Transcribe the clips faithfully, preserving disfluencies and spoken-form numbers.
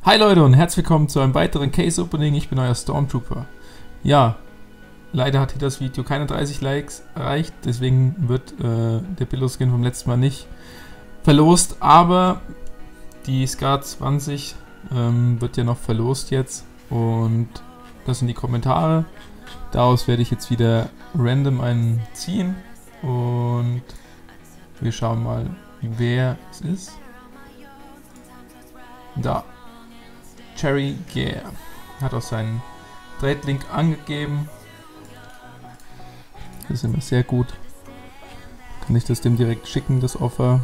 Hi Leute und herzlich willkommen zu einem weiteren Case Opening. Ich bin euer Stormtrooper. Ja, leider hat hier das Video keine dreißig Likes erreicht, deswegen wird äh, der Billo-Skin vom letzten Mal nicht verlost, aber die Scar zwanzig ähm, wird ja noch verlost jetzt und das sind die Kommentare. Daraus werde ich jetzt wieder random einen ziehen und wir schauen mal, wer es ist. Da. Cherry Gear hat auch seinen Trade-Link angegeben. Das ist immer sehr gut. Kann ich das dem direkt schicken, das Offer.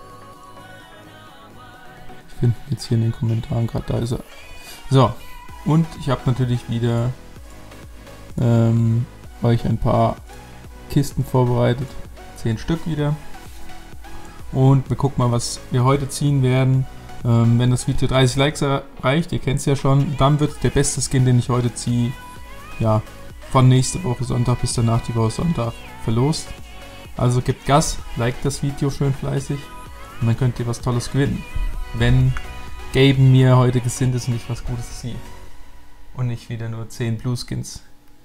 Ich finde jetzt hier in den Kommentaren gerade, da ist er. So, und ich habe natürlich wieder ähm, euch ein paar Kisten vorbereitet. Zehn Stück wieder. Und wir gucken mal, was wir heute ziehen werden. Ähm, wenn das Video dreißig Likes erreicht, ihr kennt es ja schon, dann wird der beste Skin, den ich heute ziehe, ja, von nächste Woche Sonntag bis danach die Woche Sonntag verlost. Also gebt Gas, liked das Video schön fleißig und dann könnt ihr was Tolles gewinnen. Wenn Gaben mir heute gesinnt ist und ich was Gutes ziehe. Und nicht wieder nur zehn Blue Skins.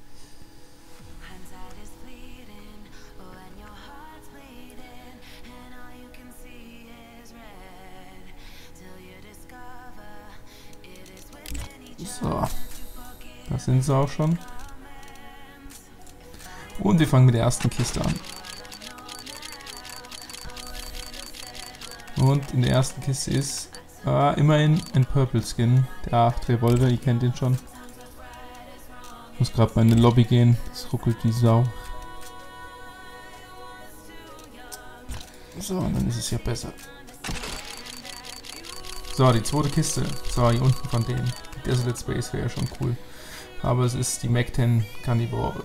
So, das sind sie auch schon. Und wir fangen mit der ersten Kiste an. Und in der ersten Kiste ist äh, immerhin ein Purple Skin. Der A acht Revolver, ihr kennt den schon. Ich muss gerade mal in eine Lobby gehen, das ruckelt wie Sau. So, und dann ist es ja besser. So, die zweite Kiste. So, hier unten von denen. Desolate Space wäre ja schon cool. Aber es ist die Mac zehn Carnivore.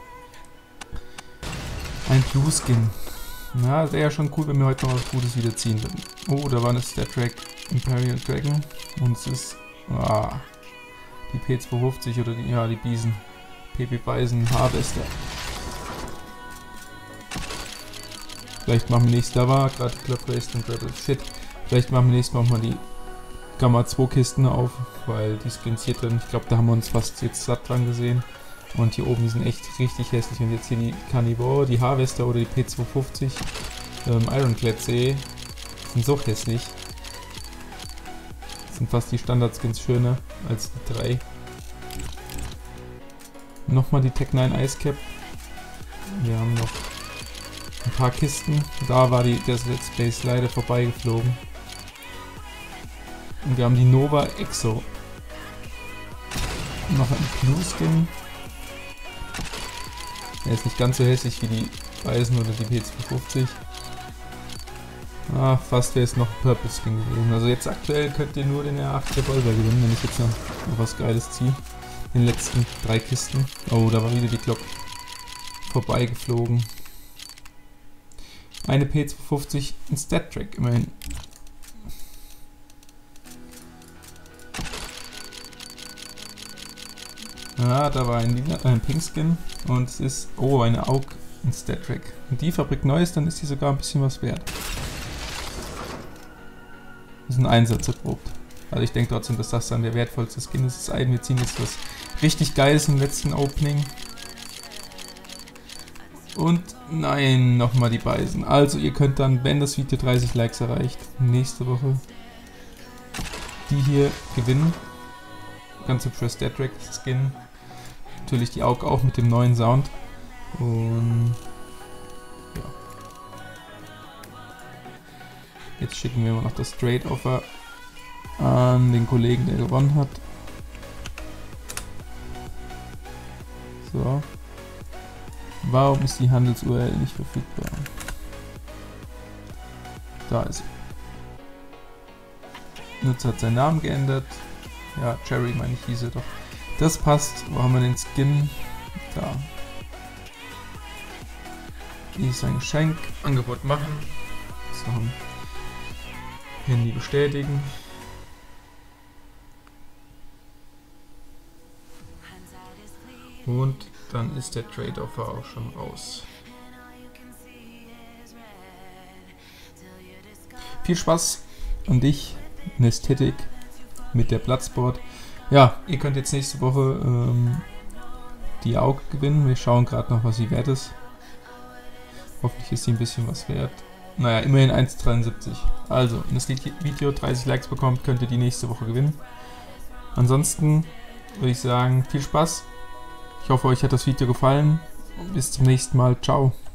Ein Blue Skin. Na, wäre ja schon cool, wenn wir heute noch was Gutes wieder ziehen würden. Oh, da war eine Star Trek Imperial Dragon. Und es ist ah, die P zweihundertfünfzig oder die, ja, die Bison. P P Bison Harvester. Vielleicht machen wir nächstes Mal, da war gerade Club Race und Rebel Shit. Vielleicht machen wir nächstes Mal mal die Gamma zwei Kisten auf, weil die Skins hier drin, ich glaube, da haben wir uns fast jetzt satt dran gesehen. Und hier oben, die sind echt richtig hässlich. Und jetzt hier die Carnivore, die Harvester oder die P zweihundertfünfzig ähm, Ironclad sehe, sind so hässlich. Sind fast die Standard-Skins schöner als die drei. Nochmal die Tech neun Ice Cap. Wir haben noch ein paar Kisten. Da war die Desolate Space leider vorbeigeflogen. Und wir haben die Nova Exo. Noch ein Blue Skin. Er ist nicht ganz so hässlich wie die Bison oder die P zweihundertfünfzig. Ah, fast wäre es noch ein Purple Skin gewesen. Also jetzt aktuell könnt ihr nur den R acht Revolver gewinnen, wenn ich jetzt noch, noch was Geiles ziehe. In den letzten drei Kisten. Oh, da war wieder die Glock vorbeigeflogen. Eine P zweihundertfünfzig in Stat Track immerhin. Ja, da war ein, äh, ein Pink Skin und es ist, oh, eine Aug in Stat Track. Und die Fabrik neu ist, dann ist die sogar ein bisschen was wert. Das ist ein Einsatz erprobt. Also ich denke trotzdem, dass das dann der wertvollste Skin ist. Das wir ziehen jetzt was richtig Geiles im letzten Opening. Und nein, nochmal die Bison. Also ihr könnt dann, wenn das Video dreißig Likes erreicht, nächste Woche die hier gewinnen. Ganz hübscher Star Trek Skin. Natürlich die Aug auch mit dem neuen Sound. Und ja. Jetzt schicken wir mal noch das Trade Offer an den Kollegen, der gewonnen hat. So. Warum ist die Handels-U R L nicht verfügbar? Da ist sie. Nutzer hat seinen Namen geändert. Ja, Cherry meine ich hieß er doch. Das passt. Wo haben wir den Skin? Da. Hier ist ein Geschenk. Angebot machen. So. Handy bestätigen. Und dann ist der Trade Offer auch schon raus. Viel Spaß an dich, Nesthetic. mit der Bloodsport. Ja, ihr könnt jetzt nächste Woche ähm, die Auge gewinnen. Wir schauen gerade noch, was sie wert ist. Hoffentlich ist sie ein bisschen was wert. Naja, immerhin eins Komma dreiundsiebzig. Also, wenn das Video dreißig Likes bekommt, könnt ihr die nächste Woche gewinnen. Ansonsten würde ich sagen, viel Spaß. Ich hoffe, euch hat das Video gefallen. Bis zum nächsten Mal. Ciao.